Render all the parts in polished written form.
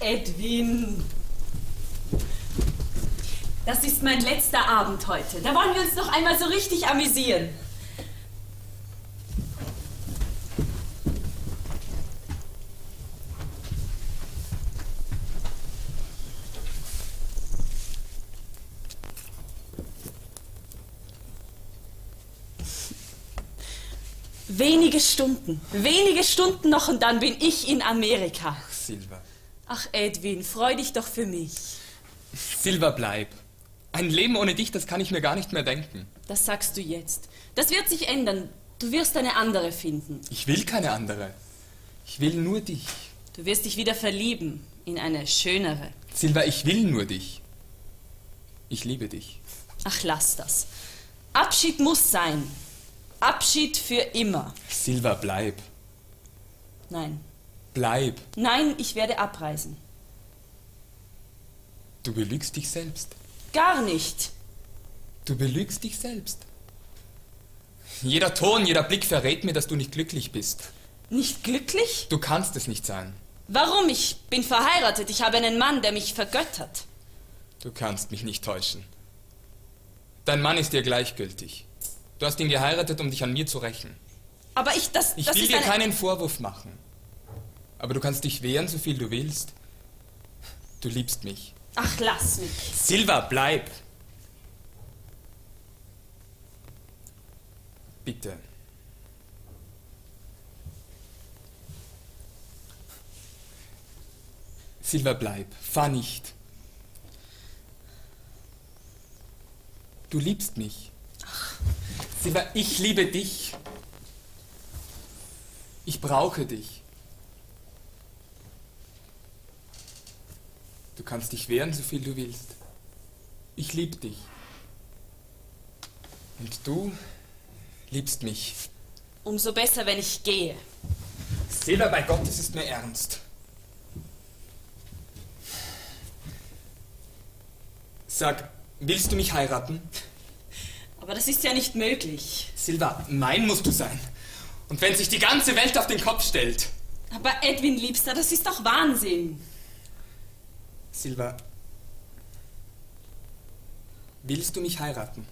Edwin. Das ist mein letzter Abend heute. Da wollen wir uns noch einmal so richtig amüsieren. Wenige Stunden noch und dann bin ich in Amerika. Ach, Silva. Ach, Edwin, freu dich doch für mich. Silva, bleib. Ein Leben ohne dich, das kann ich mir gar nicht mehr denken. Das sagst du jetzt. Das wird sich ändern. Du wirst eine andere finden. Ich will keine andere. Ich will nur dich. Du wirst dich wieder verlieben in eine schönere. Silva, ich will nur dich. Ich liebe dich. Ach, lass das. Abschied muss sein. Abschied für immer. Silva, bleib. Nein. Bleib. Nein, ich werde abreisen. Du belügst dich selbst. Gar nicht. Du belügst dich selbst. Jeder Ton, jeder Blick verrät mir, dass du nicht glücklich bist. Nicht glücklich? Du kannst es nicht sein. Warum? Ich bin verheiratet. Ich habe einen Mann, der mich vergöttert. Du kannst mich nicht täuschen. Dein Mann ist dir gleichgültig. Du hast ihn geheiratet, um dich an mir zu rächen. Aber ich will dir keinen Vorwurf machen. Aber du kannst dich wehren, so viel du willst. Du liebst mich. Ach, lass mich. Silva, bleib. Bitte. Silva, bleib. Fahr nicht. Du liebst mich. Ach. Silva, ich liebe dich. Ich brauche dich. Du kannst dich wehren, so viel du willst. Ich liebe dich. Und du liebst mich. Umso besser, wenn ich gehe. Silva, bei Gott, es ist mir ernst. Sag, willst du mich heiraten? Aber das ist ja nicht möglich. Silva, mein musst du sein. Und wenn sich die ganze Welt auf den Kopf stellt. Aber Edwin, Liebster, das ist doch Wahnsinn. Silva, willst du mich heiraten?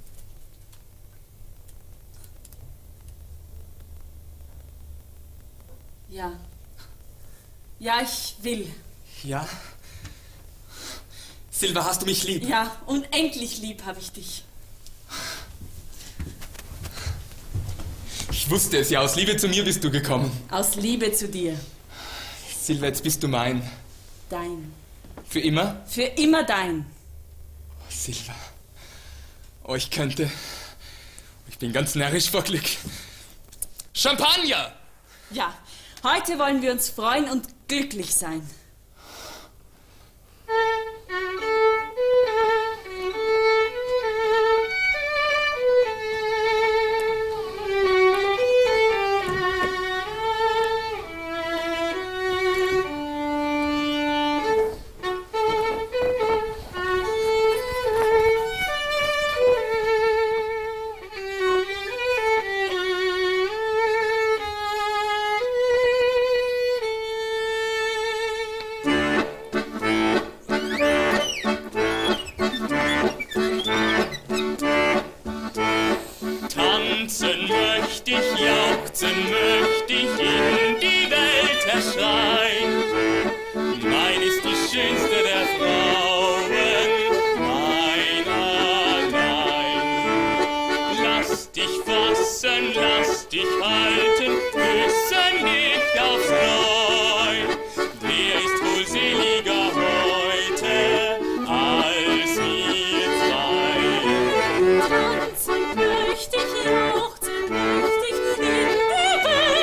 Ja. Ja, ich will. Ja? Silva, hast du mich lieb? Ja, unendlich lieb habe ich dich. Ich wusste es ja, aus Liebe zu mir bist du gekommen. Aus Liebe zu dir. Silva, jetzt bist du mein. Dein. Für immer? Für immer dein. Oh, Silva. Oh, ich könnte. Ich bin ganz närrisch vor Glück. Champagner! Ja, heute wollen wir uns freuen und glücklich sein. Tanzen möchte ich, jauchzen möchte ich in der Welt.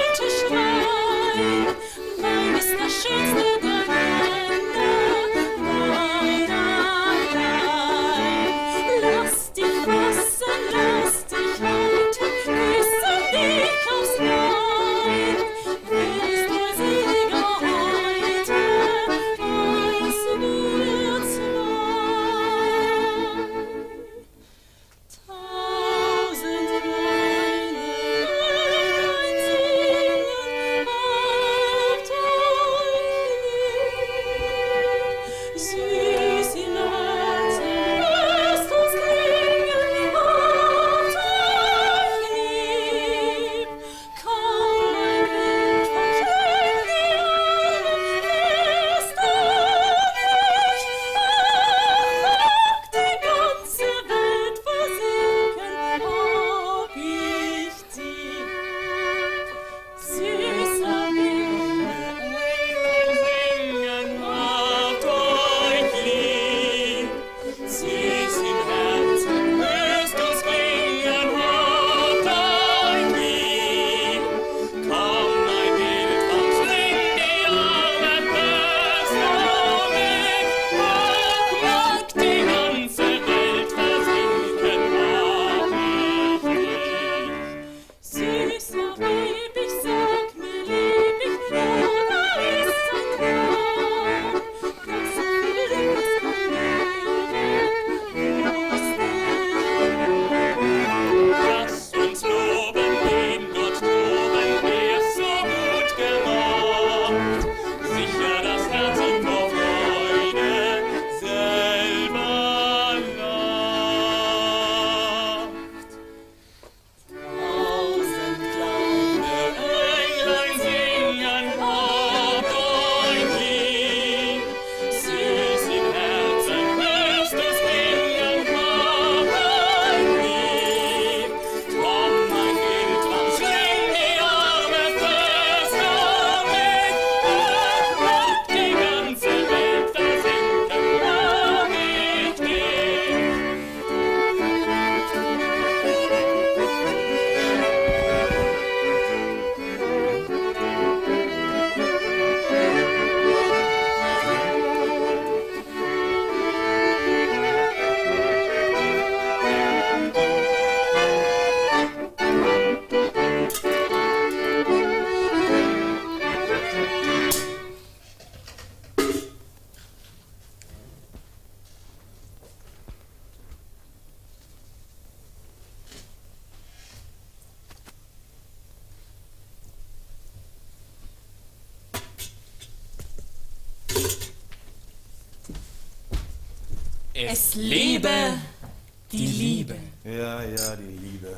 Es lebe die Liebe. Ja, ja, die Liebe.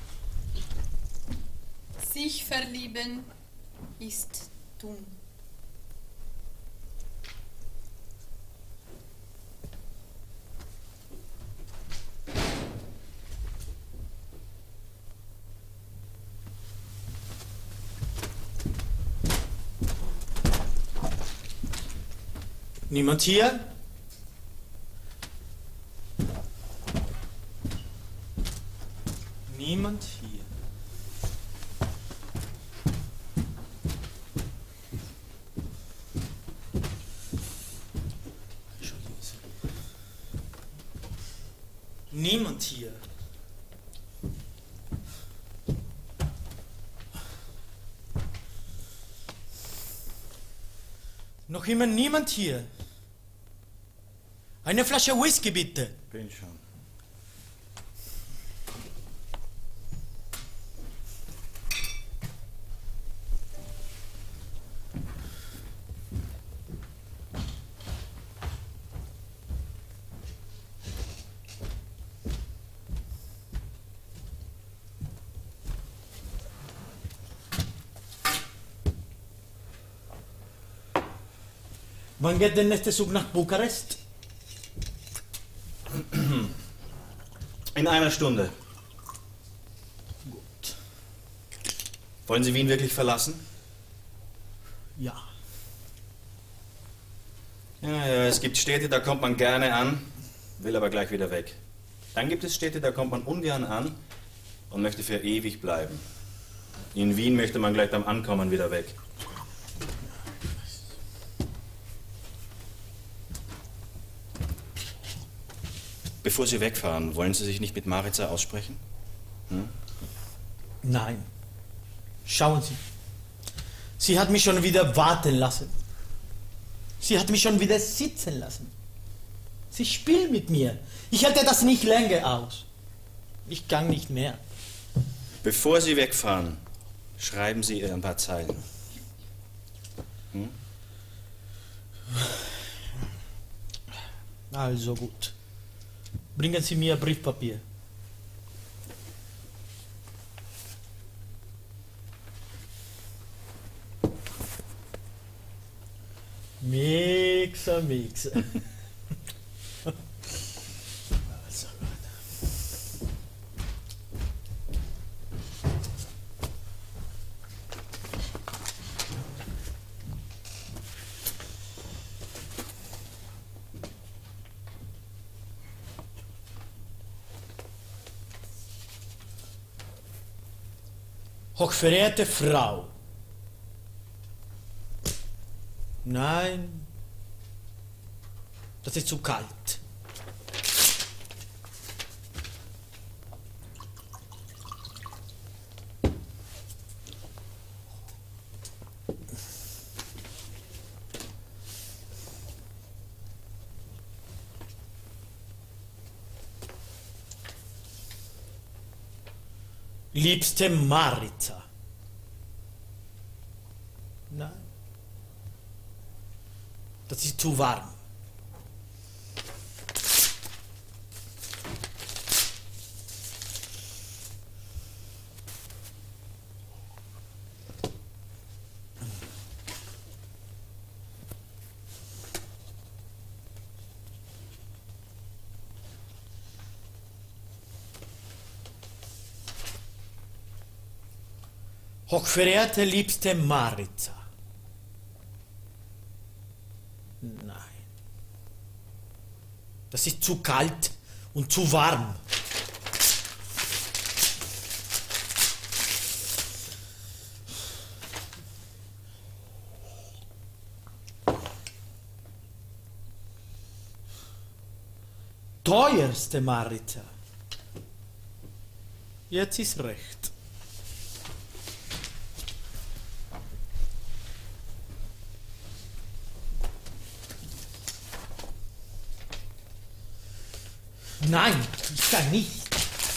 Sich verlieben ist dumm. Niemand hier? Niemand hier. Entschuldigen Sie. Niemand hier. Noch immer niemand hier. Eine Flasche Whisky bitte. Bin schon. Wann geht der nächste Zug nach Bukarest? In einer Stunde. Gut. Wollen Sie Wien wirklich verlassen? Ja. Ja, es gibt Städte, da kommt man gerne an, will aber gleich wieder weg. Dann gibt es Städte, da kommt man ungern an und möchte für ewig bleiben. In Wien möchte man gleich beim Ankommen wieder weg. Bevor Sie wegfahren, wollen Sie sich nicht mit Maritza aussprechen? Hm? Nein. Schauen Sie. Sie hat mich schon wieder warten lassen. Sie hat mich schon wieder sitzen lassen. Sie spielt mit mir. Ich halte das nicht länger aus. Ich kann nicht mehr. Bevor Sie wegfahren, schreiben Sie ihr ein paar Zeilen. Hm? Also gut. Bringen Sie mir Briefpapier. Mixer, Mixer. Also gut. Hochverehrte Frau. Nein, das ist zu kalt. Liebste Maritza. Nein. Das ist zu warm. Hochverehrte liebste Maritza. Nein. Das ist zu kalt und zu warm. Teuerste Maritza. Jetzt ist recht. Nein, ich kann nicht.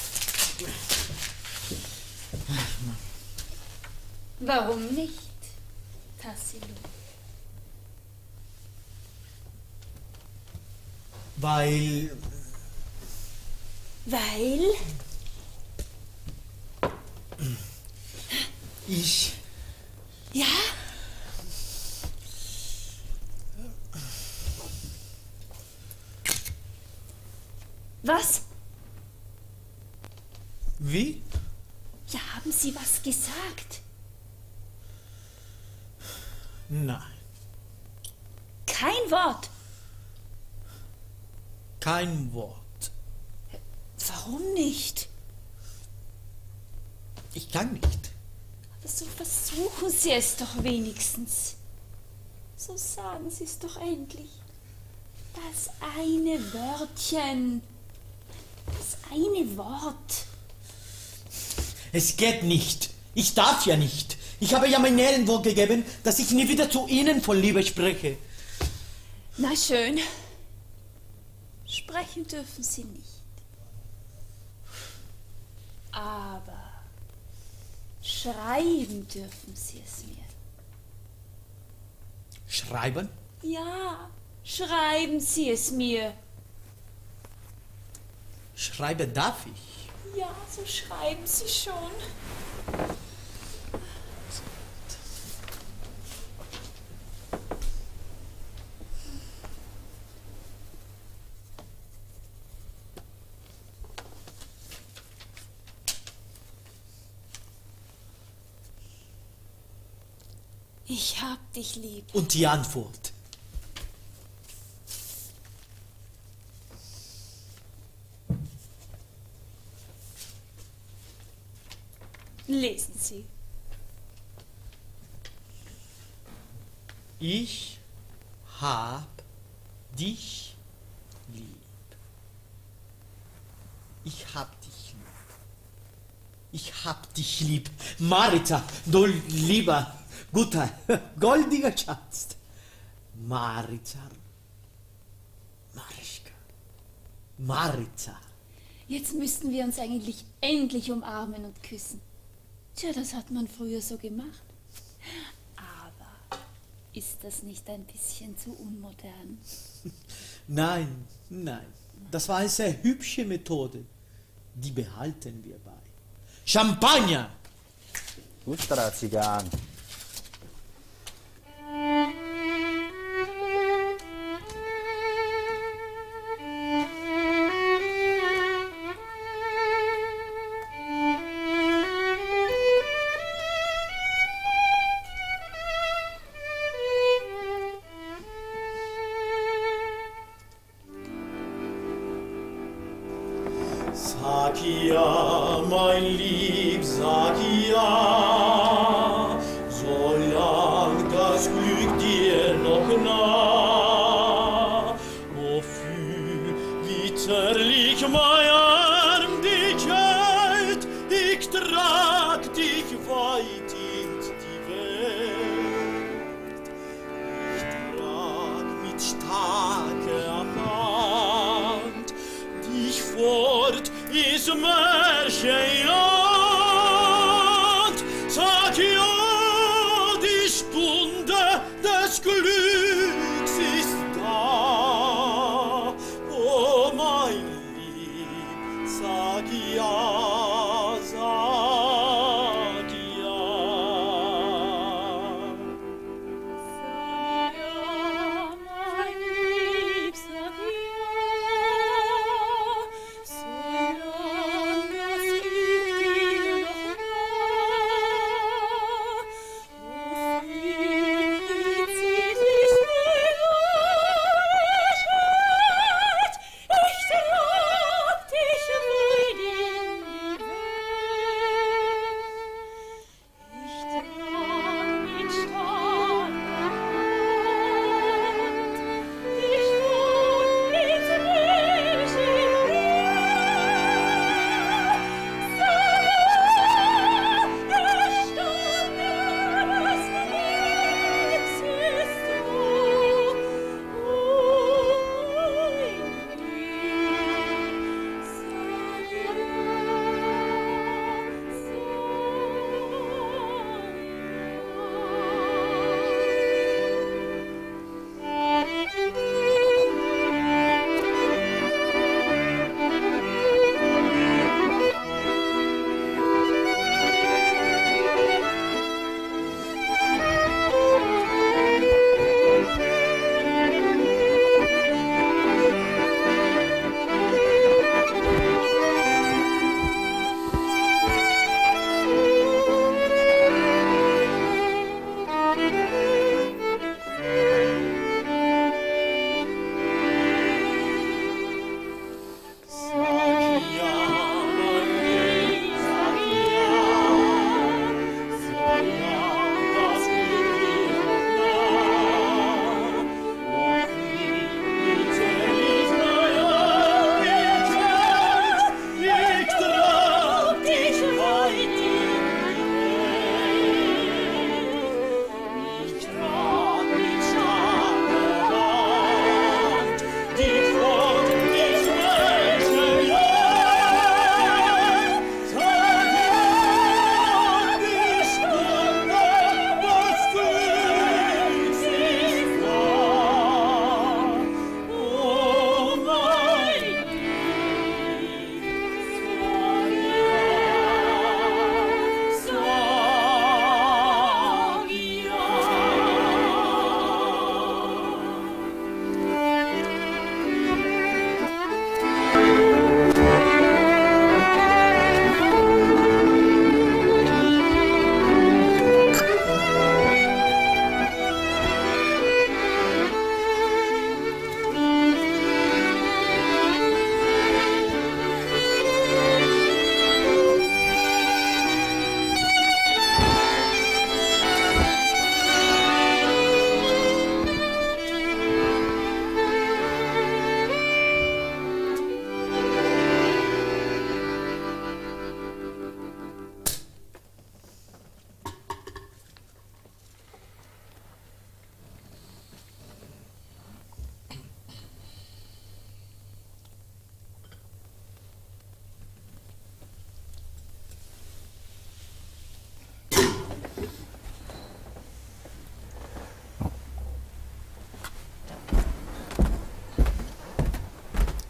Warum nicht, Tassilo? Weil ich... Ja? Was? Wie? Ja, haben Sie was gesagt? Nein, Kein Wort. kein Wort. Warum nicht? Ich kann nicht. Aber so versuchen Sie es doch wenigstens. So sagen Sie es doch endlich. Das eine Wörtchen. Das eine Wort. Es geht nicht. Ich darf ja nicht. Ich habe ja mein Ehrenwort gegeben, dass ich nie wieder zu Ihnen von Liebe spreche. Na schön. Sprechen dürfen Sie nicht. Aber schreiben dürfen Sie es mir. Schreiben? Ja, schreiben Sie es mir. Schreiben darf ich. Ja, so schreiben Sie schon. Ich hab dich lieb. Und die Antwort? Lesen Sie. Ich hab dich lieb. Ich hab dich lieb. Ich hab dich lieb. Marita, du lieber, guter, goldiger Schatz. Marita. Marischka. Marita. Jetzt müssten wir uns eigentlich endlich umarmen und küssen. Tja, das hat man früher so gemacht. Aber ist das nicht ein bisschen zu unmodern? Nein, nein. Das war eine sehr hübsche Methode. Die behalten wir bei. Champagner! Gusta Zigan. Sag ja, mein Lieb, sag ja, solang das Glück dir noch nah. O fühl, wie zärtlich mein Arm dich hält, ich trag dich weit in die Welt. Ich trag mit starker Hand dich fort ins Märchenland. Sag ja, die Stunde des Glücks ist da. Oh mein Lieb, sag ja, sag ja.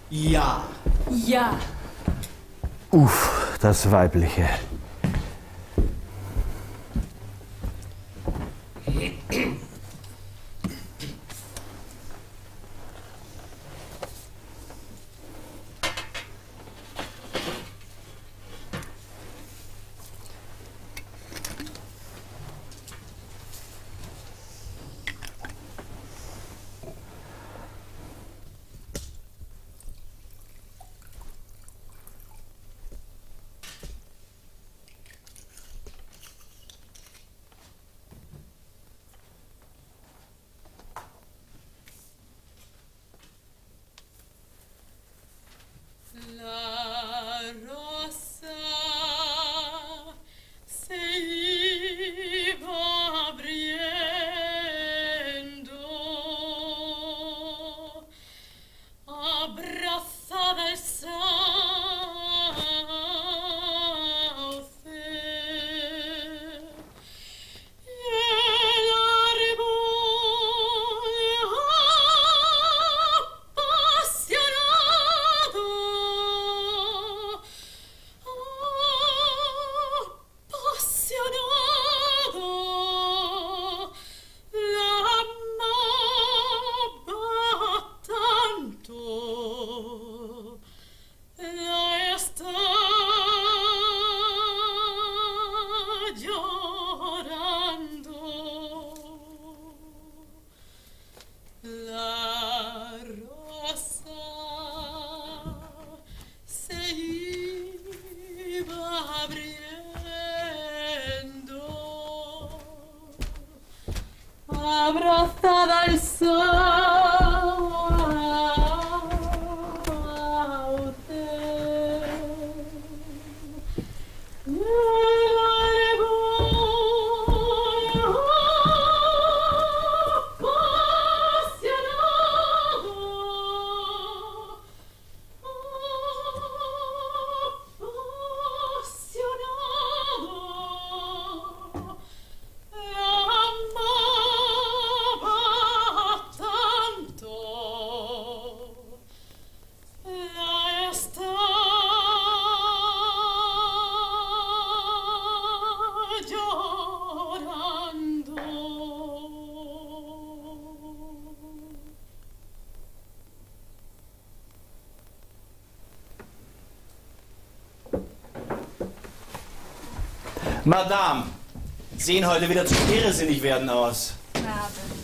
Ja. Ja. Uff, das Weibliche. La rosa se iba abriendo, abrazada al sauce, y el árbol apasionado, apasionado, la amaba tanto, la está llorando. La rosa se iba abriendo, abrazada al sauce, y el árbol apasionado, apasionado, la amaba tanto, la está llorando. Madame, sehen heute wieder zu irrsinnig werden aus. Abend.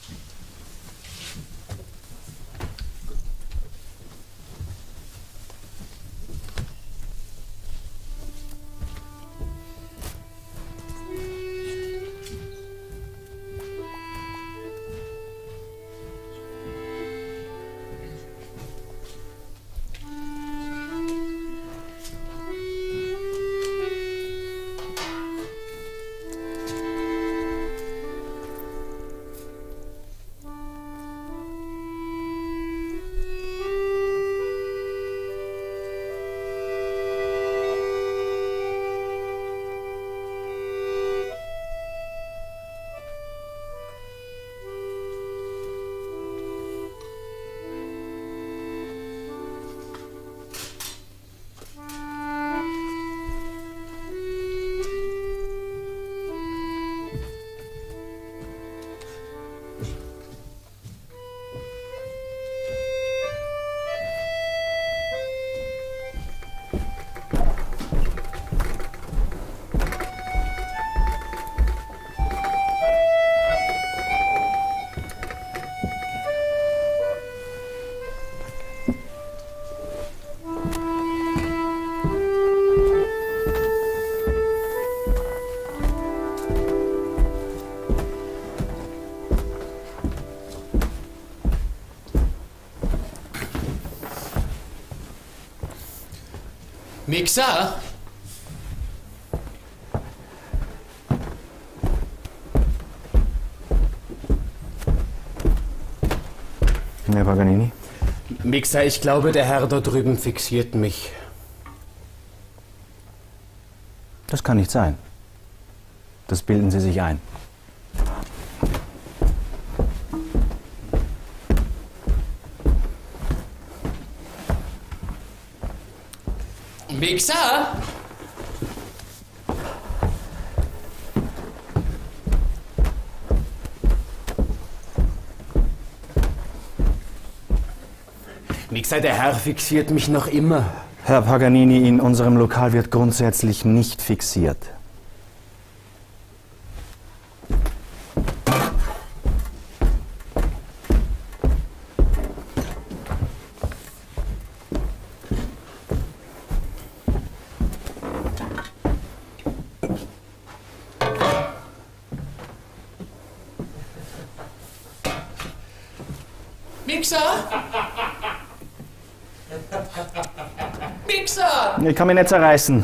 Mixer? Herr Paganini? Mixer, ich glaube, der Herr dort drüben fixiert mich. Das kann nicht sein. Das bilden Sie sich ein. Mixer! Mixer, der Herr fixiert mich noch immer. Herr Paganini, in unserem Lokal wird grundsätzlich nicht fixiert. Mixer! Mixer! Ich kann mich nicht zerreißen.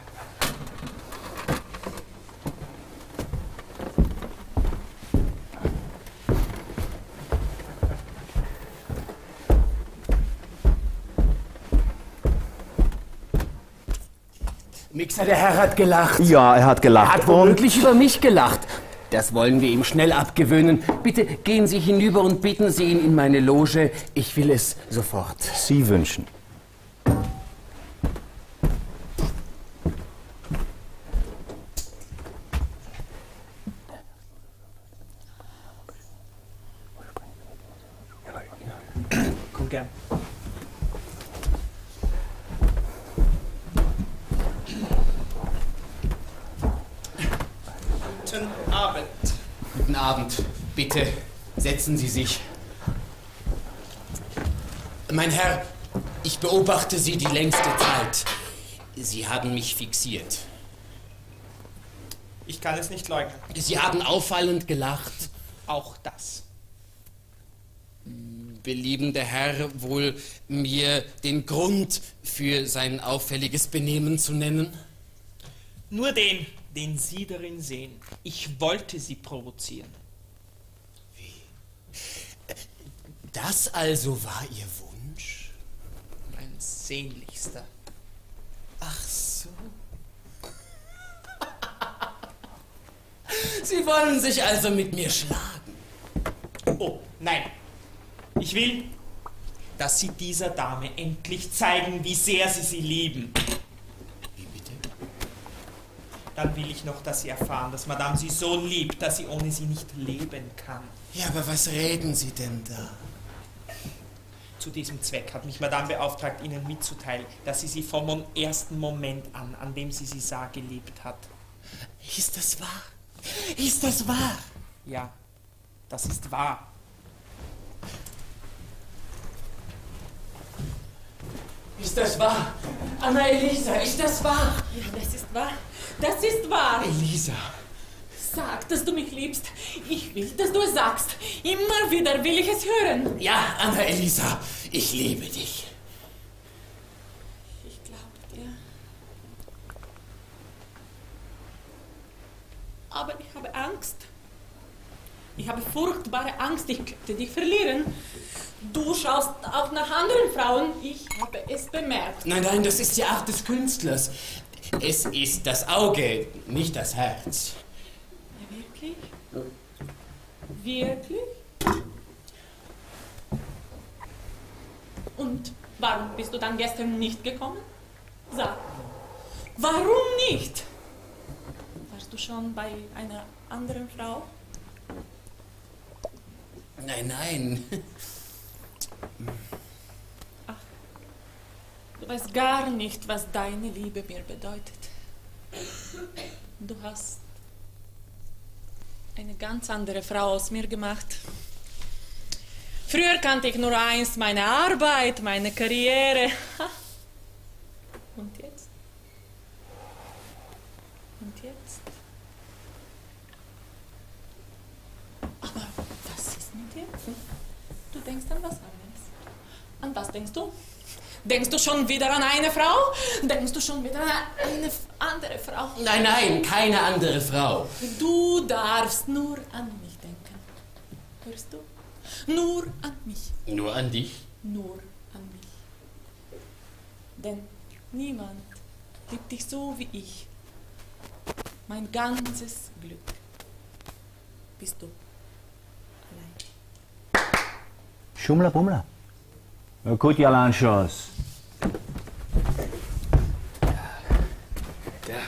Mixer, der Herr hat gelacht. Ja, er hat gelacht. Er hat womöglich über mich gelacht. Das wollen wir ihm schnell abgewöhnen. Bitte gehen Sie hinüber und bitten Sie ihn in meine Loge. Ich will es sofort. Sie wünschen. Komm gern. Guten Abend. Guten Abend. Bitte setzen Sie sich. Mein Herr, ich beobachte Sie die längste Zeit. Sie haben mich fixiert. Ich kann es nicht leugnen. Sie haben auffallend gelacht. Auch das. Will der Herr wohl mir den Grund für sein auffälliges Benehmen zu nennen? Nur den Sie darin sehen. Ich wollte Sie provozieren. Das also war Ihr Wunsch? Mein sehnlichster. Ach so. Sie wollen sich also mit mir schlagen? Oh, nein. Ich will, dass Sie dieser Dame endlich zeigen, wie sehr Sie sie lieben. Wie bitte? Dann will ich noch, dass Sie erfahren, dass Madame Sie so liebt, dass sie ohne Sie nicht leben kann. Ja, aber was reden Sie denn da? Zu diesem Zweck hat mich Madame beauftragt, Ihnen mitzuteilen, dass sie vom ersten Moment an dem sie sah, geliebt hat. Ist das wahr? Ist das wahr? Ja, das ist wahr. Ist das wahr? Anna Elisa, ist das wahr? Ja, das ist wahr. Das ist wahr. Elisa. Sag, dass du mich liebst. Ich will, dass du es sagst. Immer wieder will ich es hören. Ja, Anna Elisa, ich liebe dich. Ich glaube dir. Aber ich habe Angst. Ich habe furchtbare Angst. Ich könnte dich verlieren. Du schaust auch nach anderen Frauen. Ich habe es bemerkt. Nein, nein, das ist die Art des Künstlers. Es ist das Auge, nicht das Herz. Ja, wirklich? Wirklich? Und warum bist du dann gestern nicht gekommen? Sag, warum nicht? Warst du schon bei einer anderen Frau? Nein, nein. Ach, du weißt gar nicht, was deine Liebe mir bedeutet. Du hast eine ganz andere Frau aus mir gemacht. Früher kannte ich nur eins, meine Arbeit, meine Karriere. Und jetzt? Und jetzt? Aber was ist mit dir? Du denkst an was anderes. An was denkst du? Denkst du schon wieder an eine Frau? Denkst du schon wieder an eine andere Frau? Nein, nein, keine andere Frau. Du darfst nur an mich denken. Hörst du? Nur an mich. Nur an dich? Nur an mich. Denn niemand liebt dich so wie ich. Mein ganzes Glück bist du allein. Schummler Bummler. Écoute, Yalan Chance. Ja.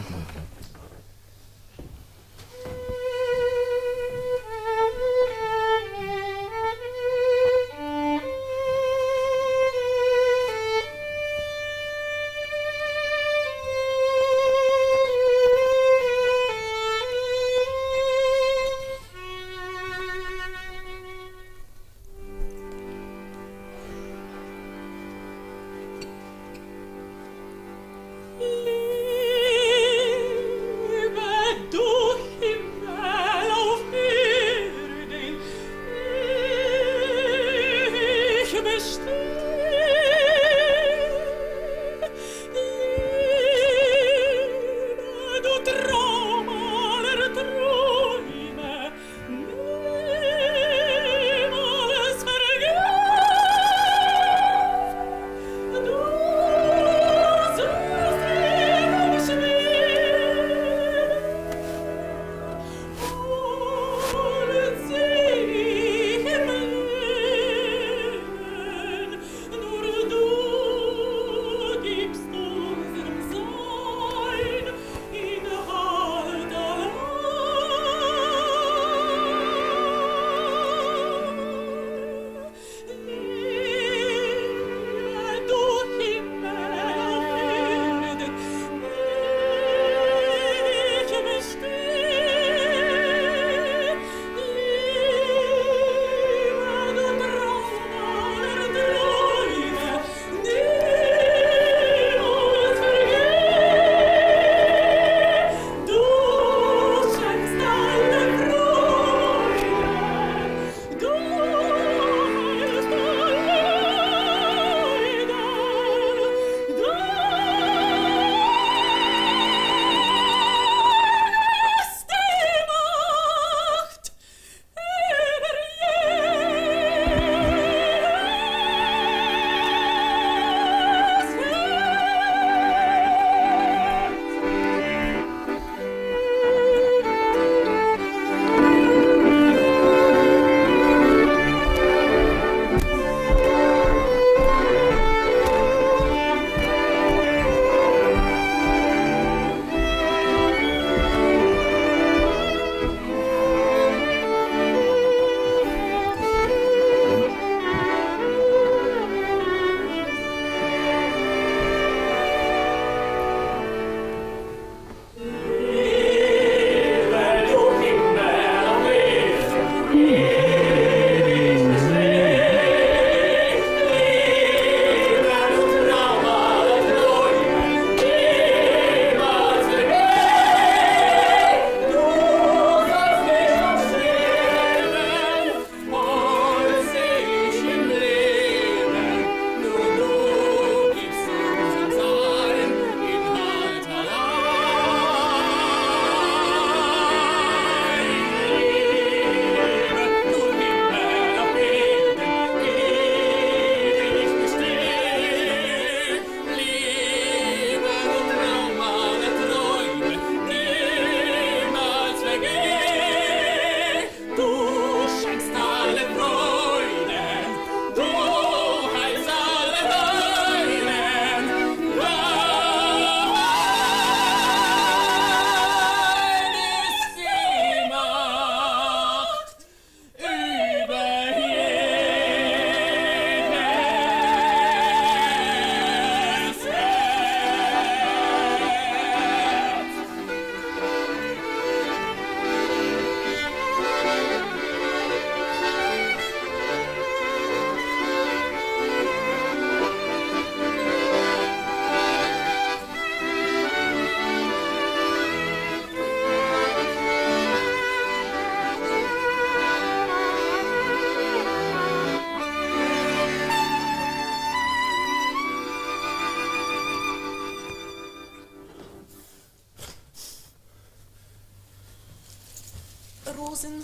Rosen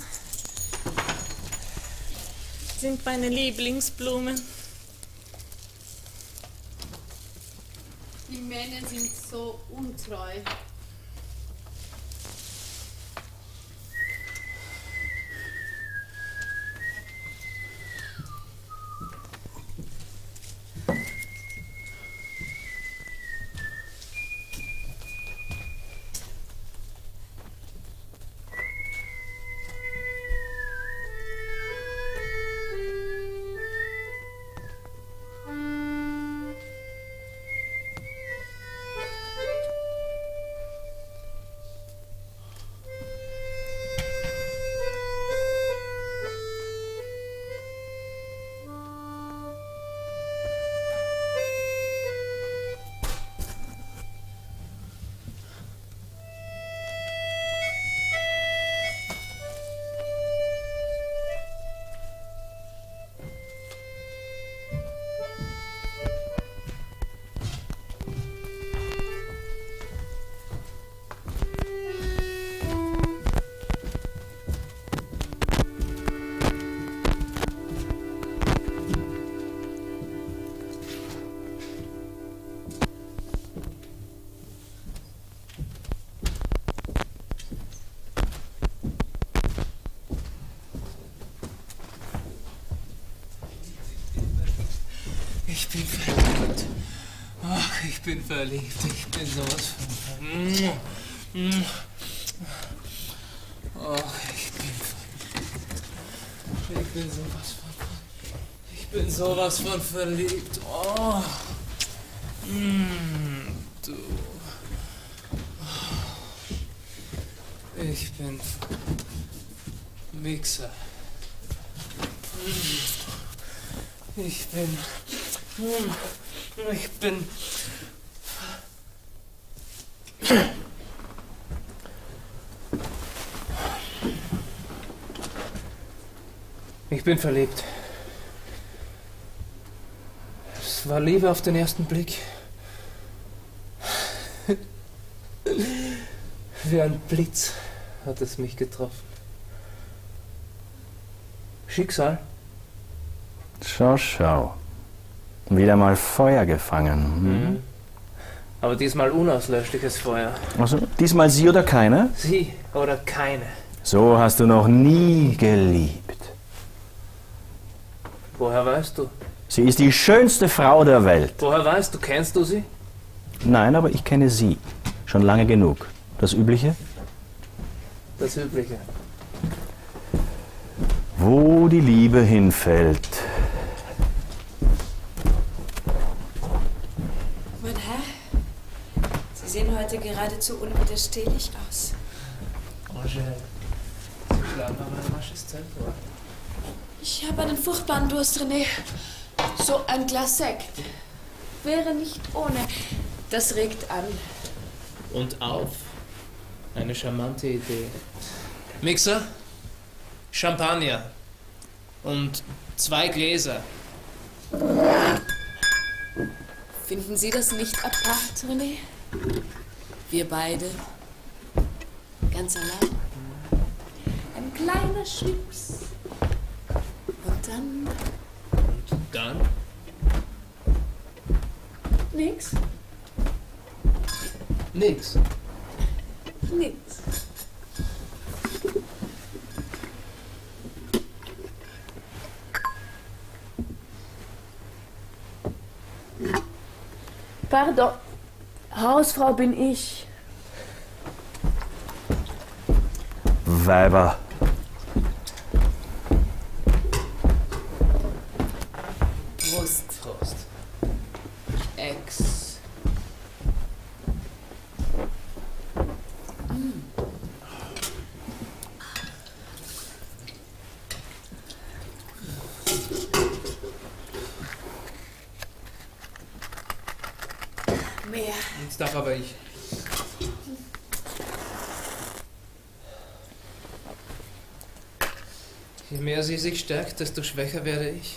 sind meine Lieblingsblumen. Die Männer sind so untreu. bin verliebt. Ich bin sowas von... Oh, ich bin sowas von verliebt. Oh. Du. Ich bin Mixer. Ich bin verliebt. Es war Liebe auf den ersten Blick. Wie ein Blitz hat es mich getroffen. Schicksal? Schau, schau. Wieder mal Feuer gefangen. Aber diesmal unauslöschliches Feuer. Also, diesmal sie oder keine? Sie oder keine. So hast du noch nie geliebt. Woher weißt du? Sie ist die schönste Frau der Welt. Woher weißt du? Kennst du sie? Nein, aber ich kenne sie. Schon lange genug. Das Übliche? Das Übliche. Wo die Liebe hinfällt. Mein Herr, Sie sehen heute geradezu unwiderstehlich aus. Angèle, Sie schlagen aber ein rasches Tempo. Ich habe einen furchtbaren Durst, René. So ein Glas Sekt wäre nicht ohne. Das regt an. Und auf. Eine charmante Idee. Mixer, Champagner und 2 Gläser. Finden Sie das nicht apart, René? Wir beide. Ganz allein. Ein kleiner Schwips. Und dann... Dann? Nix. Nix. Nix. Pardon. Hausfrau bin ich. Weiber. Prost. Prost. Ex. Mehr. Jetzt darf aber ich. Je mehr sie sich stärkt, desto schwächer werde ich.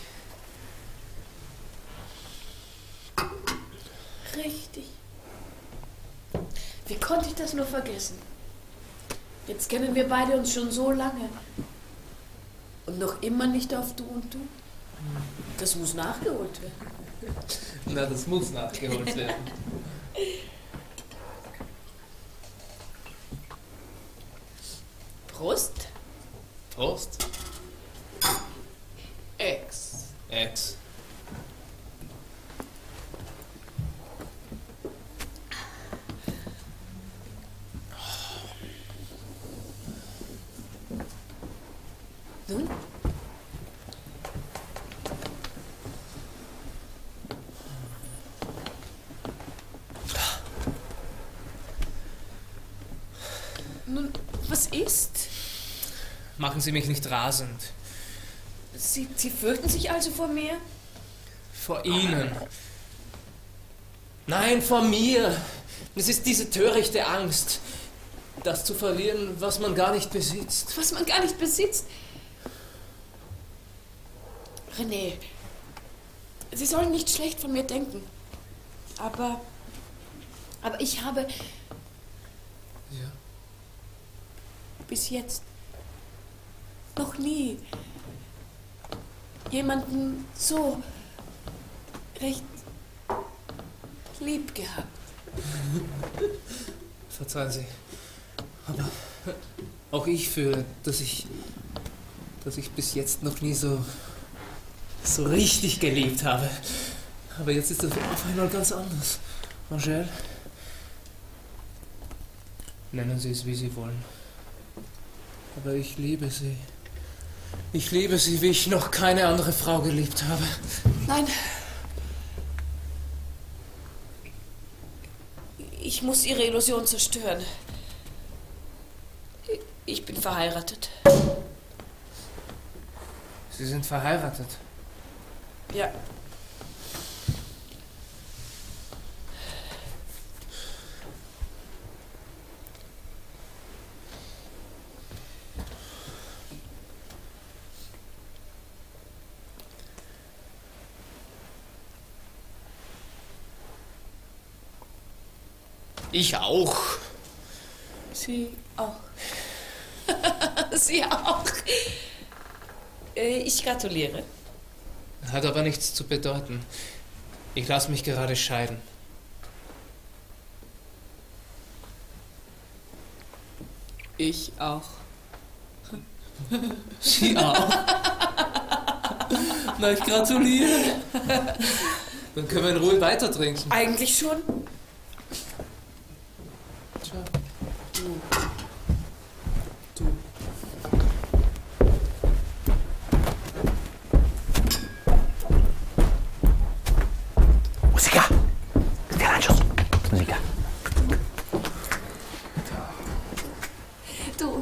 Richtig. Wie konnte ich das nur vergessen? Jetzt kennen wir beide uns schon so lange. Und noch immer nicht auf Du und Du. Das muss nachgeholt werden. Na, das muss nachgeholt werden. Prost. Prost. Ex. Ex. Nun? Nun, was ist? Machen Sie mich nicht rasend. Sie fürchten sich also vor mir? Vor Ihnen. Nein, vor mir. Es ist diese törichte Angst, das zu verlieren, was man gar nicht besitzt. Was man gar nicht besitzt? René, Sie sollen nicht schlecht von mir denken. Aber ich habe... Ja. Bis jetzt noch nie jemanden so recht lieb gehabt. Verzeihen Sie. Aber auch ich fühle, dass ich bis jetzt noch nie so richtig geliebt habe. Aber jetzt ist das auf einmal ganz anders. Angèle, nennen Sie es, wie Sie wollen. Aber ich liebe Sie. Ich liebe Sie, wie ich noch keine andere Frau geliebt habe. Nein. Ich muss Ihre Illusion zerstören. Ich bin verheiratet. Sie sind verheiratet? Ja. Ich auch. Sie auch. Sie auch. Ich gratuliere. Hat aber nichts zu bedeuten. Ich lasse mich gerade scheiden. Ich auch. Sie auch? Na, ich gratuliere. Dann können wir in Ruhe weiter trinken. Eigentlich schon. Tja. Musica! Scaranchos! Musica! Du.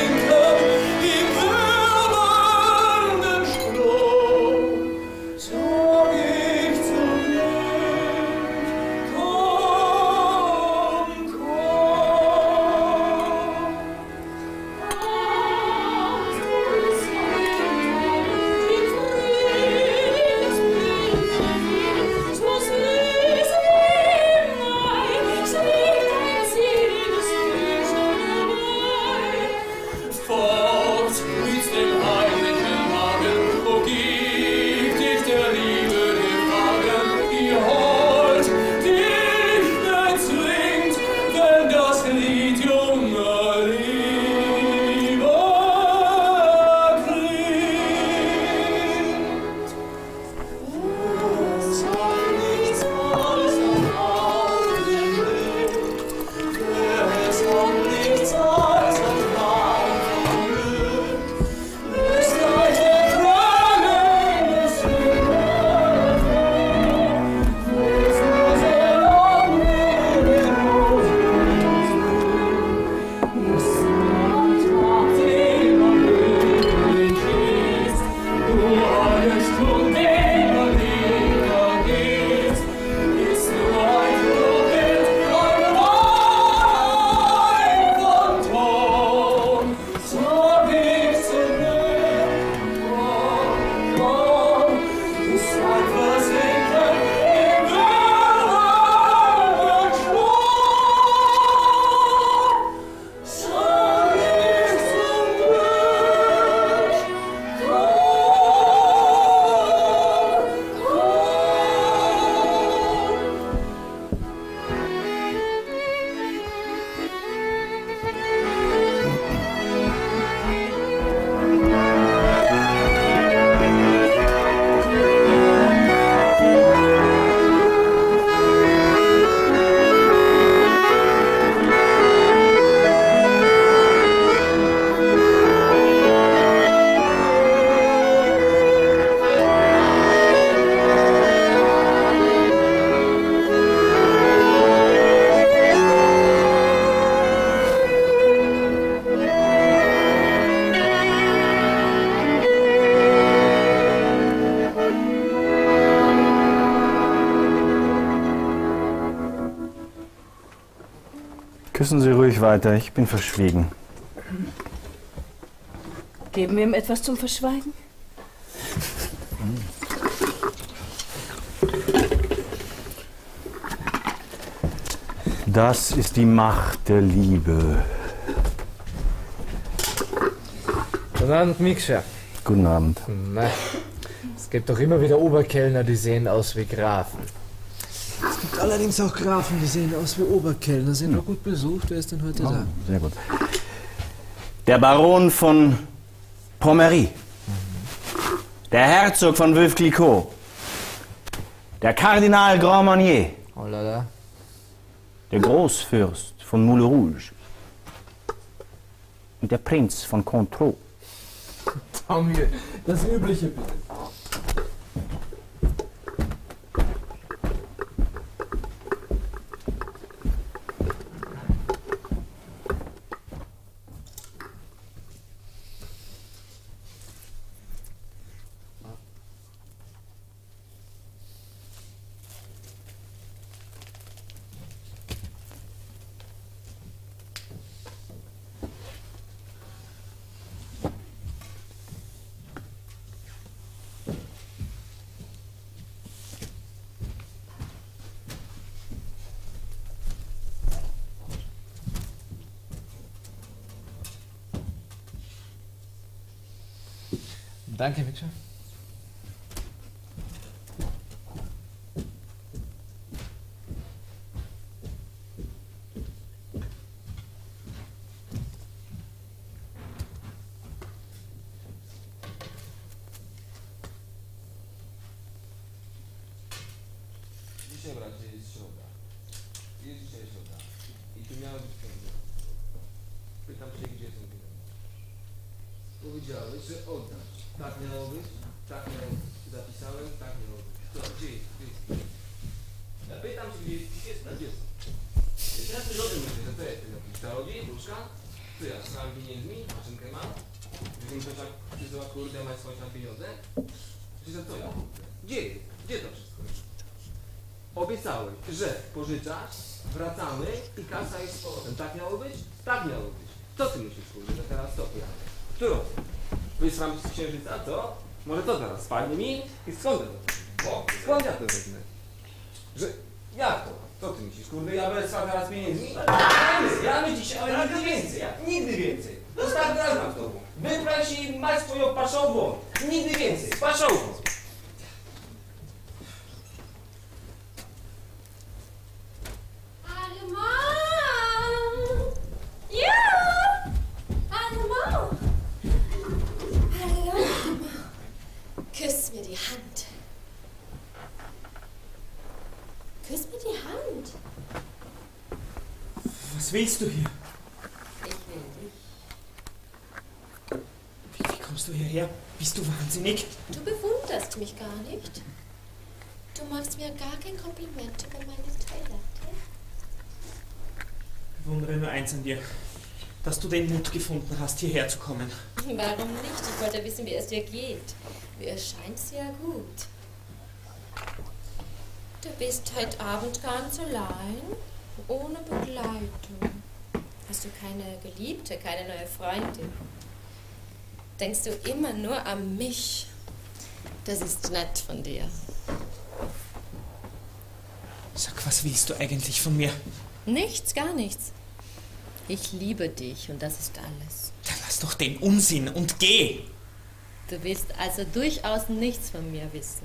So Küssen Sie ruhig weiter, ich bin verschwiegen. Geben wir ihm etwas zum Verschweigen? Das ist die Macht der Liebe. Guten Abend, Mikscha. Guten Abend. Na, es gibt doch immer wieder Oberkellner, die sehen aus wie Grafen. Es gibt allerdings auch Grafen, die sehen aus wie Oberkellner. Sind wir gut besucht? Wer ist denn heute da? Sehr gut. Der Baron von Pommery. Der Herzog von Veuve-Clicquot. Der Kardinal Grand Marnier. Oh la la. Der Großfürst von Moulin Rouge. Und der Prinz von Cointreau. Tommy, das Übliche bitte. Danke, Mikscha. Dzisiaj bracie jest środa. Jest dzisiaj środa. I tu miały być pieniądze. Pytam się, gdzie są pieniądze. Powiedziałeś, że oddasz. Tak miało być? Tak miało być. Zapisałem? Tak miało być. Co? Gdzie jest? Gdzie jest? Ja pytam się, gdzie jest? Gdzie jest? Teraz ty o tym myślisz, że to jest jakiś teologii, duszka? Co ja, z samymi pieniędzmi? Maszynkę mam? Że mi tak przyzła, kurde, masz swoje tam pieniądze? Czy to co ja? Gdzie jest? Gdzie to wszystko jest? Obiecałeś, że pożyczasz, wracamy i kasa jest z powrotem. Tak miało być? Tak miało być. Co ty myślisz, kurde, że teraz co pojadę? Którą? Wysłam z księżyca, co? Może to teraz spadnie mi? I skąd to? O, skąd ja to wezmę? Że... jak to? Co ty myślisz, kurde, ja będę stał teraz pieniędzmi? Ja my dzisiaj, ale nigdy więcej. Nigdy więcej. Ostatni raz mam z tobą. Wybraj się i masz swoją paszową. Nigdy więcej. Paszową. Küss mir die Hand. Küss mir die Hand. Was willst du hier? Ich will dich. Wie kommst du hierher? Bist du wahnsinnig? Du bewunderst mich gar nicht. Du machst mir gar kein Kompliment über meine Toilette. Ich bewundere nur eins an dir. Dass du den Mut gefunden hast, hierher zu kommen. Warum nicht? Ich wollte wissen, wie es dir geht. Mir scheint sehr gut. Du bist heute Abend ganz allein, ohne Begleitung. Hast du keine Geliebte, keine neue Freundin? Denkst du immer nur an mich? Das ist nett von dir. Sag, was willst du eigentlich von mir? Nichts, gar nichts. Ich liebe dich und das ist alles. Dann lass doch den Unsinn und geh! Du willst also durchaus nichts von mir wissen.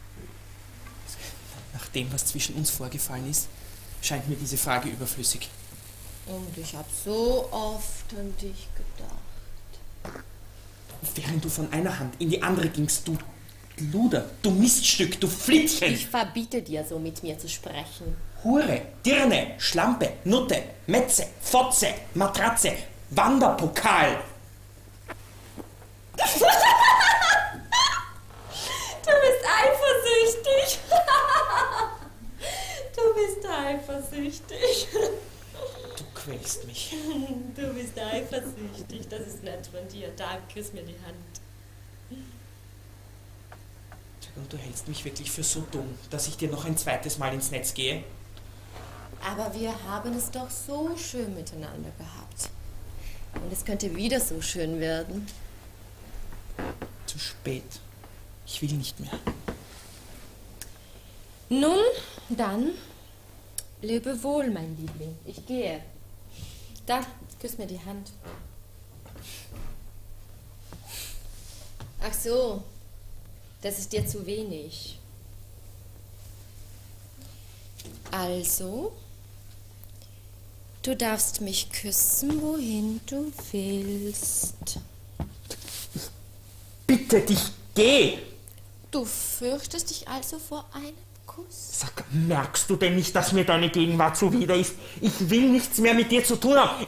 Nach dem, was zwischen uns vorgefallen ist, scheint mir diese Frage überflüssig. Und ich habe so oft an dich gedacht. Während du von einer Hand in die andere gingst, du Luder, du Miststück, du Flittchen! Ich verbiete dir, so mit mir zu sprechen. Hure, Dirne, Schlampe, Nutte, Metze, Fotze, Matratze, Wanderpokal! Du bist eifersüchtig. Du bist eifersüchtig. Du quälst mich. Du bist eifersüchtig. Das ist nett von dir. Danke, küss mir die Hand. Und du hältst mich wirklich für so dumm, dass ich dir noch ein zweites Mal ins Netz gehe? Aber wir haben es doch so schön miteinander gehabt. Und es könnte wieder so schön werden. Zu spät. Ich will nicht mehr. Nun, dann, lebe wohl, mein Liebling. Ich gehe. Da, küss mir die Hand. Ach so, das ist dir zu wenig. Also, du darfst mich küssen, wohin du willst. Bitte dich, geh! Du fürchtest dich also vor einem Kuss? Sag, merkst du denn nicht, dass mir deine Gegenwart zuwider ist? Ich will nichts mehr mit dir zu tun haben.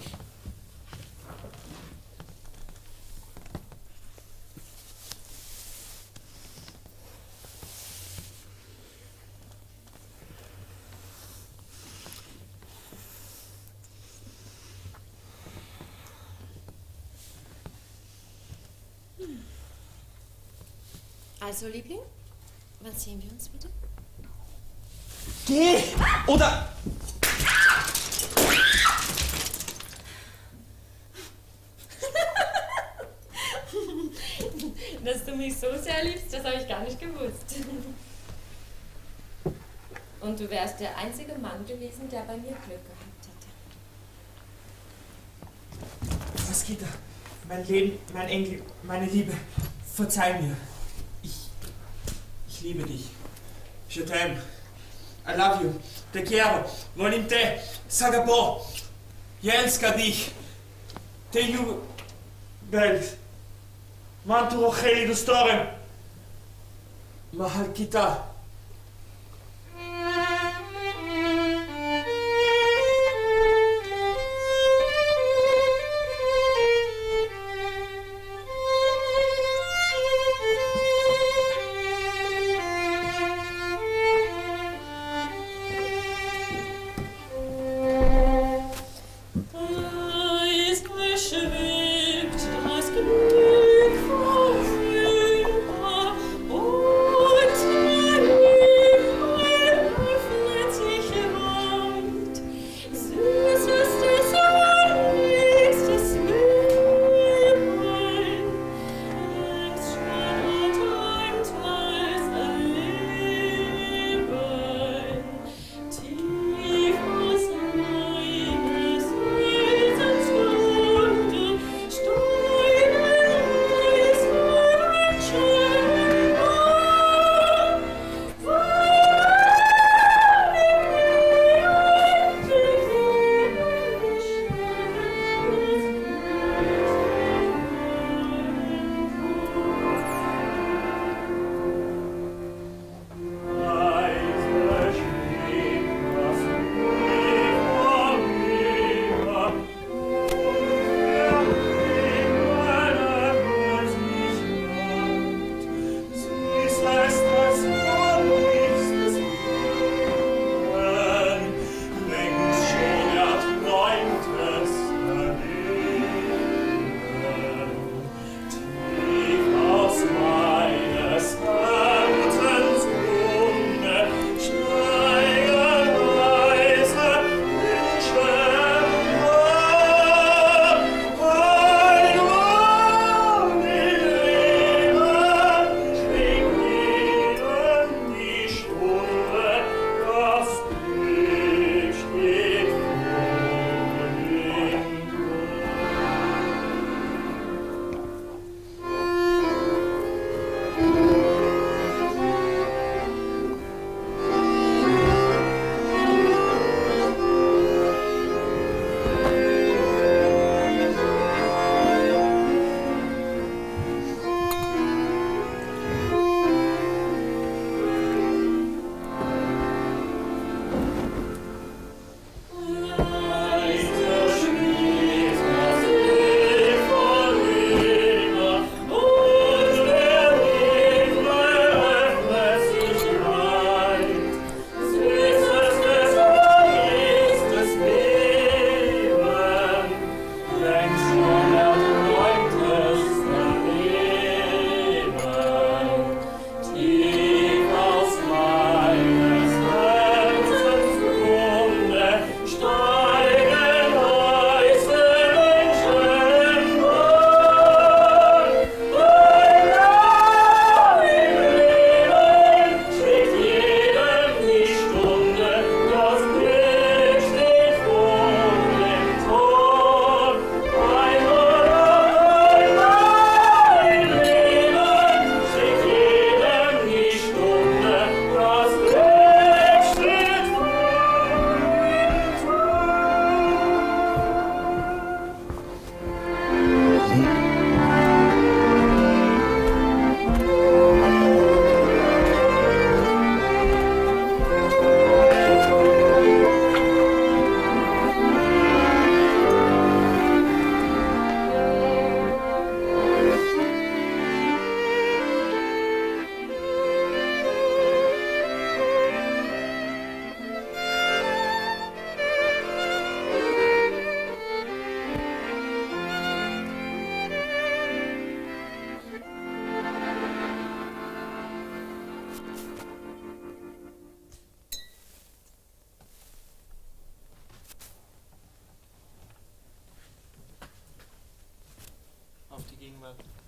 Also, Liebling, wann sehen wir uns wieder? Geh! Oder... Dass du mich so sehr liebst, das habe ich gar nicht gewusst. Und du wärst der einzige Mann gewesen, der bei mir Glück gehabt hätte. Was geht da? Mein Leben, mein Engel, meine Liebe, verzeih mir. Ich liebe dich. Je t'aime. I love you. Te quiero. Volim te. Sagabo. Jelska dich. Te ljubel. Mantu roheli do storem. Mahal kita. Glück vorüber und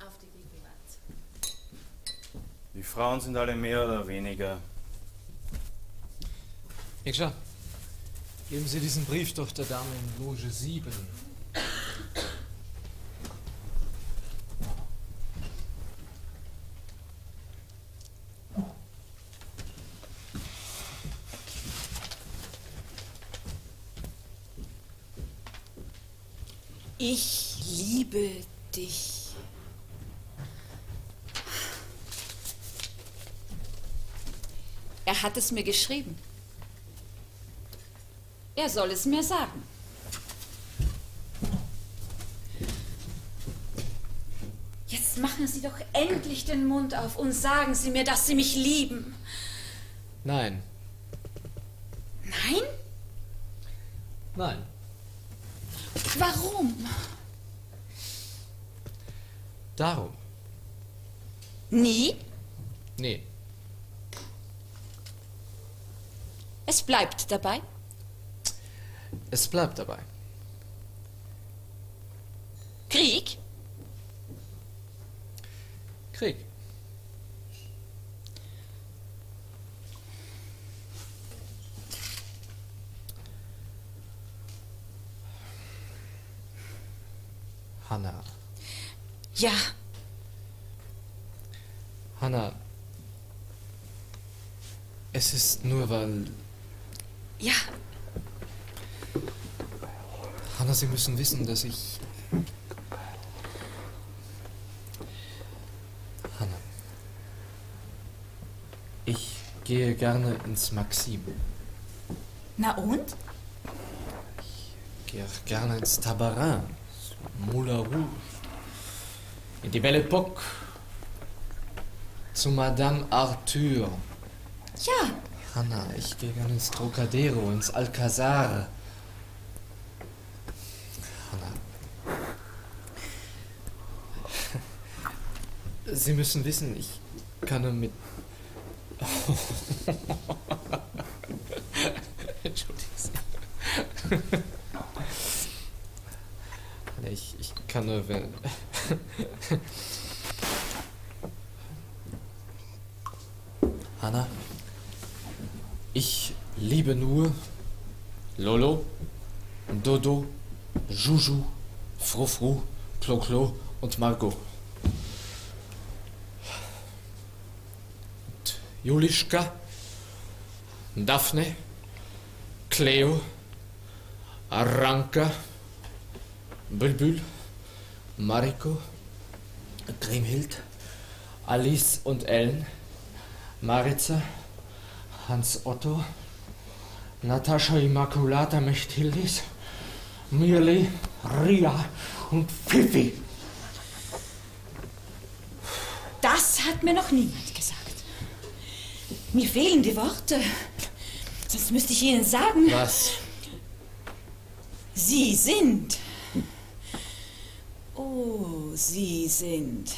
auf die Gegenwart. Die Frauen sind alle mehr oder weniger. Iksha, geben Sie diesen Brief doch der Dame in Loge 7. Ich liebe dich. Er hat es mir geschrieben. Er soll es mir sagen. Jetzt machen Sie doch endlich den Mund auf und sagen Sie mir, dass Sie mich lieben. Nein. Nein? Nein. Warum? Darum. Nie? Nee. Es bleibt dabei? Es bleibt dabei. Krieg? Krieg. Hannah. Ja. Hannah. Es ist nur, weil... Ja. Hannah, Sie müssen wissen, dass ich... Hannah. Ich gehe gerne ins Maxim. Na und? Ich gehe auch gerne ins Tabarin. Moulin Rouge. In die Belle Époque. Zu Madame Arthur. Ja. Hannah, ich gehe gerne ins Trocadero, ins Alcazar. Hannah. Sie müssen wissen, ich kann nur mit... Entschuldigen Sie. Ich kann nur, wenn... Hannah, ich liebe nur Lolo, Dodo, Juju, Frou-Frou, Clo-Clo und Margot. Und Julischka, Daphne, Cleo, Aranka, Bülbül, Mariko, Grimhild, Alice und Ellen, Maritza, Hans Otto, Natascha Immaculata Mechtildis, Mirli, Ria und Fifi. Das hat mir noch niemand gesagt. Mir fehlen die Worte. Sonst müsste ich Ihnen sagen... Was? Sie sind... Oh, Sie sind...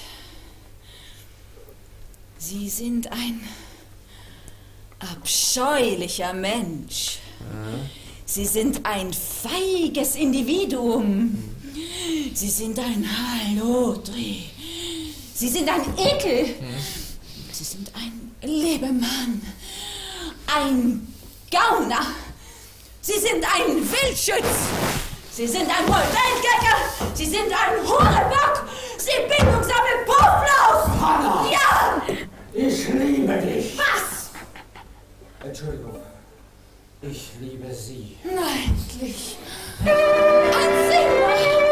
Sie sind ein abscheulicher Mensch. Sie sind ein feiges Individuum. Sie sind ein Halotri. Sie sind ein Ekel. Sie sind ein Lebemann. Ein Gauner. Sie sind ein Wildschütz. Sie sind ein Bordellgänger. Sie sind ein Hurenbock. Sie bindungsame Pufflaus. Hannah! Ja! Ich liebe dich! Was? Entschuldigung. Ich liebe Sie. Nein, endlich. Ein Singer!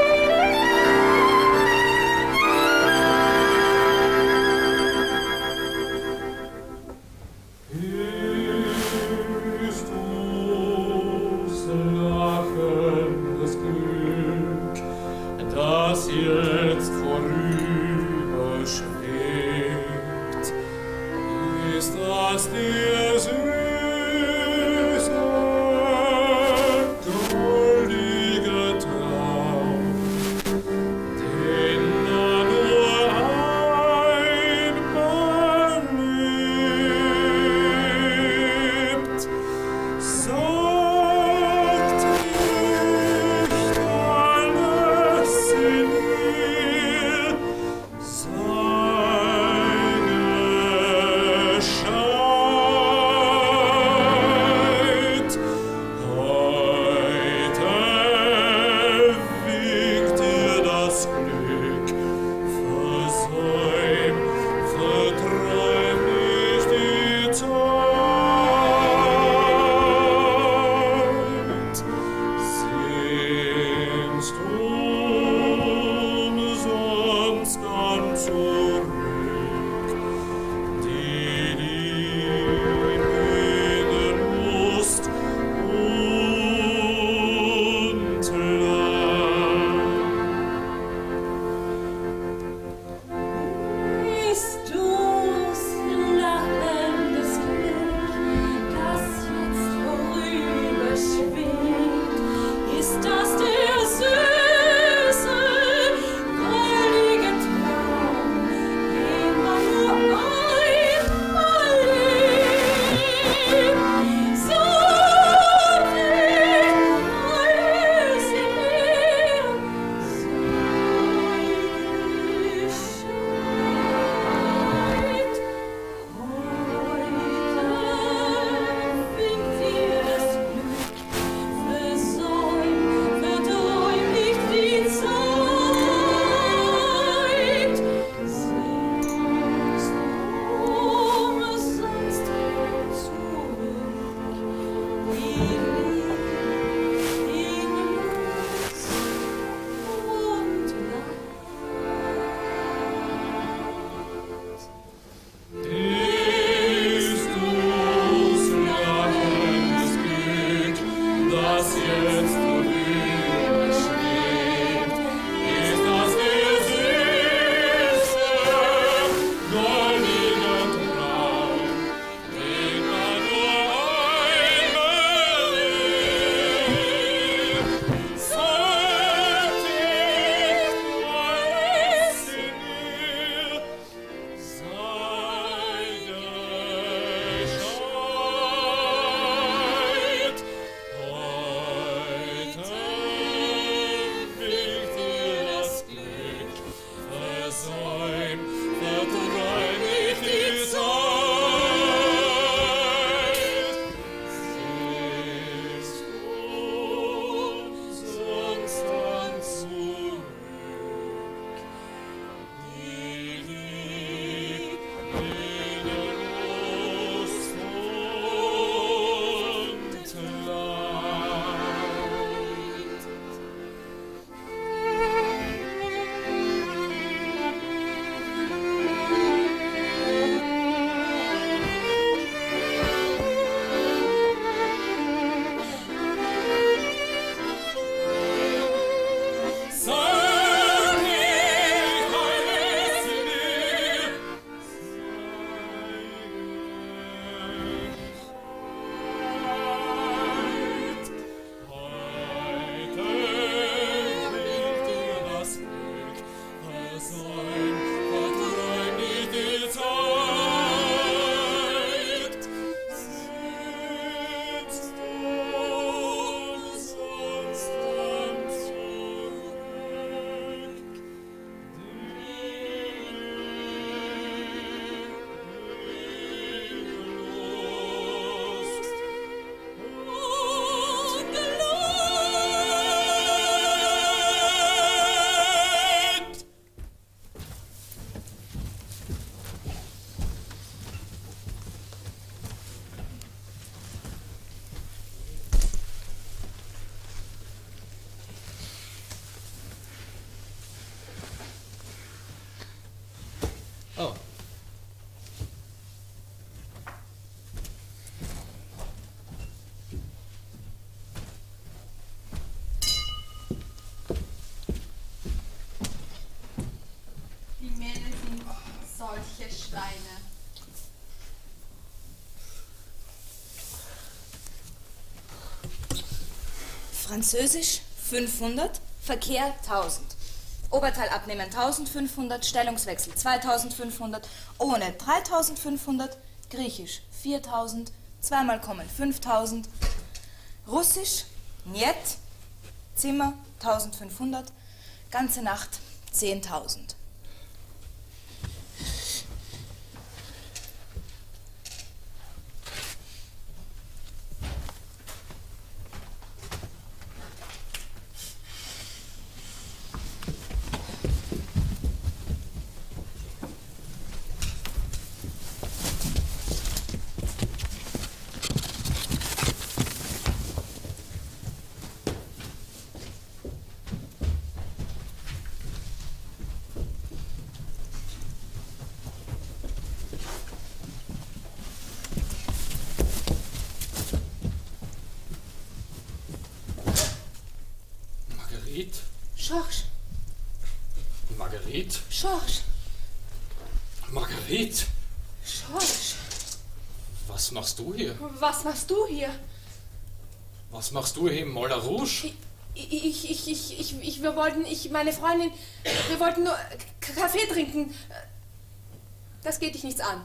Das jetzt vorüberschwebt, ist das der süße, goldige Traum, den man nur einmal lebt. Sagt nicht alles in mir, Steine. Französisch 500, Verkehr 1000. Oberteil abnehmen 1500, Stellungswechsel 2500, ohne 3500, Griechisch 4000, zweimal kommen 5000, Russisch Niet, Zimmer 1500, ganze Nacht 10.000. Georges. Marguerite? Georges. Marguerite? Georges. Was machst du hier? Was machst du hier? Was machst du hier im Moulin Rouge? Meine Freundin, wir wollten nur Kaffee trinken. Das geht dich nichts an.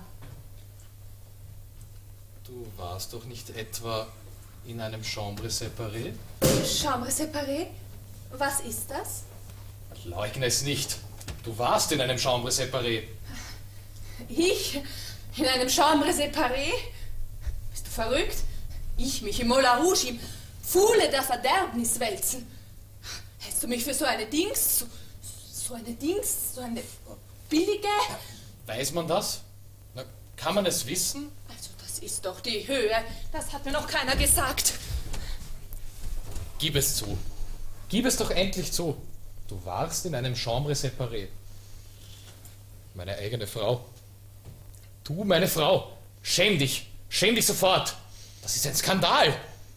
Du warst doch nicht etwa in einem Chambre séparée? Chambre séparée? Was ist das? Leugne es nicht. Du warst in einem Chambre séparée. Ich? In einem Chambre séparée? Bist du verrückt? Ich mich im Moulin Rouge, im Pfuhle der Verderbnis wälzen? Hältst du mich für so eine Dings? So eine billige? Weiß man das? Na, kann man es wissen? Also das ist doch die Höhe. Das hat mir noch keiner gesagt. Gib es zu. Gib es doch endlich zu. Du warst in einem Chambre séparée. Meine eigene Frau. Du, meine Frau. Schäm dich. Schäm dich sofort. Das ist ein Skandal.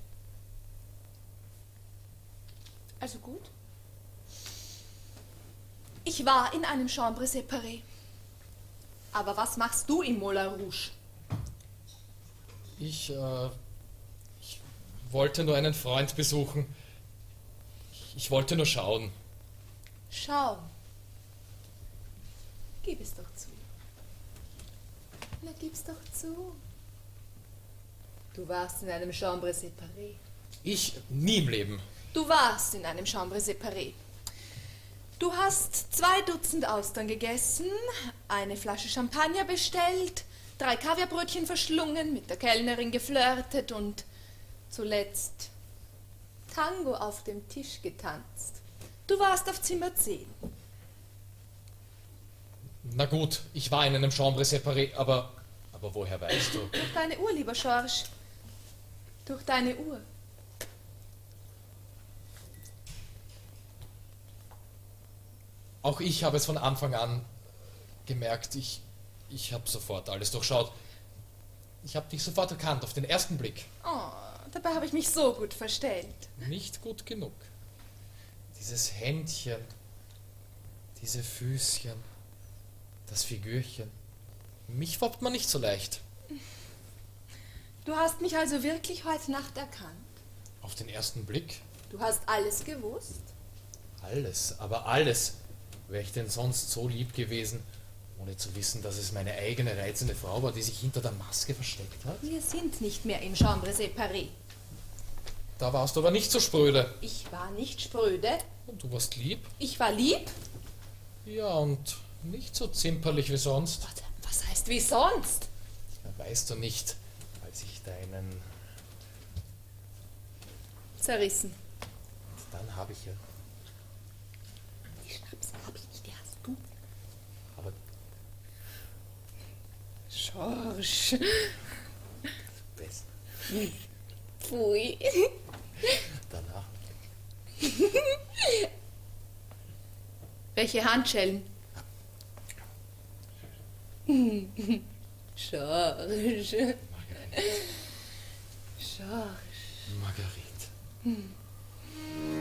Also gut. Ich war in einem Chambre séparée. Aber was machst du im Moulin Rouge? Ich wollte nur einen Freund besuchen. Ich wollte nur schauen. Schauen. Gib es doch zu. Na, gib's doch zu. Du warst in einem Chambre séparée. Ich nie im Leben. Du warst in einem Chambre séparée. Du hast 2 Dutzend Austern gegessen, eine Flasche Champagner bestellt, 3 Kaviarbrötchen verschlungen, mit der Kellnerin geflirtet und zuletzt Tango auf dem Tisch getanzt. Du warst auf Zimmer 10. Na gut, ich war in einem Chambre séparée, aber woher weißt du? Durch deine Uhr, lieber Georges. Durch deine Uhr. Auch ich habe es von Anfang an gemerkt. Ich habe sofort alles durchschaut. Ich habe dich sofort erkannt, auf den ersten Blick. Oh, dabei habe ich mich so gut verstellt. Nicht gut genug. Dieses Händchen, diese Füßchen, das Figürchen. Mich foppt man nicht so leicht. Du hast mich also wirklich heute Nacht erkannt? Auf den ersten Blick? Du hast alles gewusst? Alles, aber alles. Wäre ich denn sonst so lieb gewesen, ohne zu wissen, dass es meine eigene reizende Frau war, die sich hinter der Maske versteckt hat? Wir sind nicht mehr im Chambre séparée. Da warst du aber nicht so spröde. Ich war nicht spröde. Und du warst lieb? Ich war lieb? Ja, und nicht so zimperlich wie sonst. Was heißt wie sonst? Ja, weißt du nicht, als ich deinen... Zerrissen. Dann habe ich ja... Die Schnapsen habe ich nicht, die hast du. Aber... Georges. Best. Pfui. Danach. Welche Handschellen? Georges. Marguerite.